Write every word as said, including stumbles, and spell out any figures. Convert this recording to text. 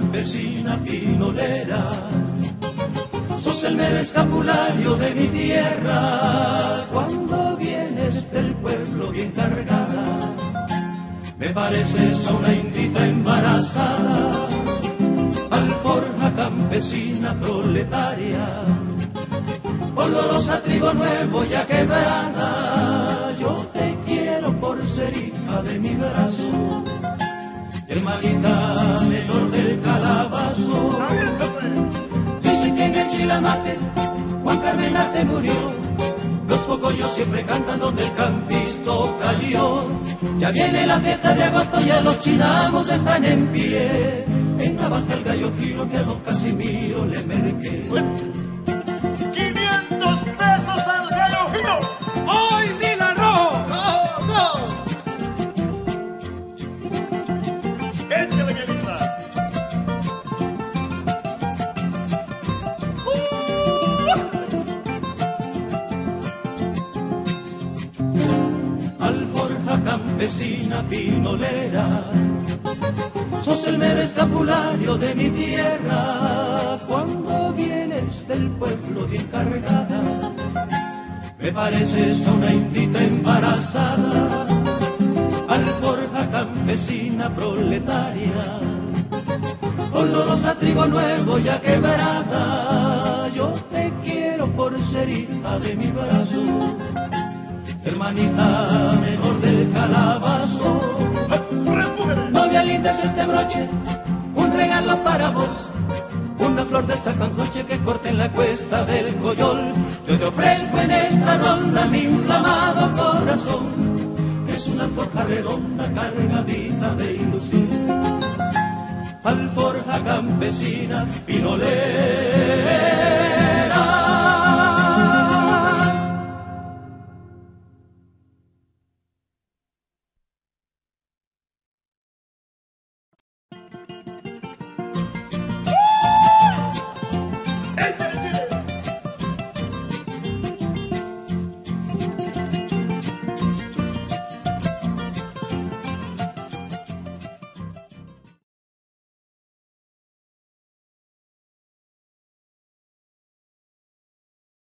campesina pinolera, sos el mero escapulario de mi tierra. Cuando vienes del pueblo bien cargada, me pareces a una indita embarazada, alforja campesina proletaria, olorosa trigo nuevo ya quebrada. Yo te quiero por ser hija de mi brazo, hermanita menor del calabazo. Dicen que en el Chilamate Juan Carmenate murió, los pocoyos siempre cantan donde el campisto cayó. Ya viene la fiesta de agosto, ya los chinamos están en pie, en la baja el gallo giro que a don Casimiro le merqué. ¡quinientos pesos al gallo giro! ¡Hoy Milan Rojo! ¡Go, go! ¡Échale, Bielitsa! Alforja campesina pinolera, sos el mero escapulario de mi tierra. Cuando vienes del pueblo bien cargada, me pareces a una indita embarazada, alforja campesina proletaria, olorosa trigo nuevo ya quebrada. Yo te quiero por ser hija de mi brazo, hermanita menor del calabazo. Novia linda es este broche, un regalo para vos, una flor de sacancoche que corte en la cuesta del Coyol. Yo te ofrezco en esta ronda mi inflamado corazón, es una alforja redonda cargadita de ilusión. Alforja campesina pinolera.